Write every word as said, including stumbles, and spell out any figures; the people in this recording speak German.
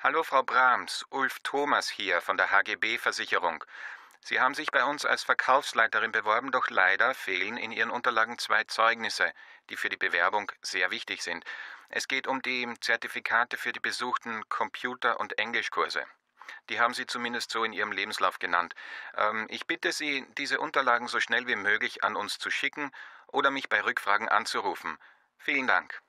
Hallo Frau Brahms, Ulf Thomas hier von der H G B-Versicherung. Sie haben sich bei uns als Verkaufsleiterin beworben, doch leider fehlen in Ihren Unterlagen zwei Zeugnisse, die für die Bewerbung sehr wichtig sind. Es geht um die Zertifikate für die besuchten Computer- und Englischkurse. Die haben Sie zumindest so in Ihrem Lebenslauf genannt. Ähm, ich bitte Sie, diese Unterlagen so schnell wie möglich an uns zu schicken oder mich bei Rückfragen anzurufen. Vielen Dank.